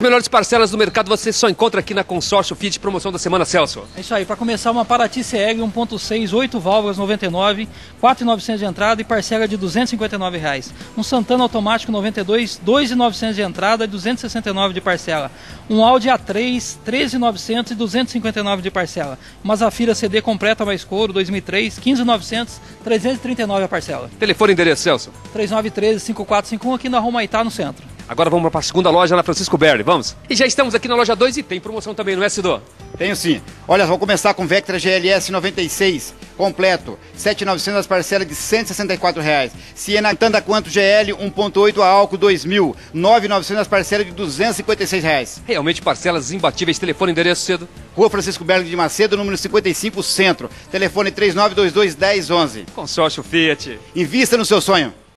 melhores parcelas do mercado você só encontra aqui na Consórcio Fiat, promoção da semana, Celso. É isso aí, para começar, uma Paraty CR 1.6, 8 válvulas, 99, 4.900 de entrada e parcela de R$ 259. Um Santana automático 92, 2.900 de entrada e 269 de parcela. Um Audi A3, 13.900 e 259 de parcela. Uma Zafira CD completa mais couro 2003, 15.900, 339 a parcela. Telefone e endereço, Celso. 3913-5451 aqui na Rua Maitá, no centro. Agora vamos para a segunda loja na Francisco Berli, vamos? E já estamos aqui na loja 2 e tem promoção também, não é, Cido? Tenho sim. Olha, vou começar com Vectra GLS 96, completo, 7.900 as parcelas de R$ 164. Siena Tanda Quanto GL 1.8 a álcool 2000, 9.900 as parcelas de R$ 256. Realmente parcelas imbatíveis. Telefone e endereço, Cido? Rua Francisco Berli de Macedo, número 55, Centro. Telefone 3922-1011. Consórcio Fiat. Invista no seu sonho.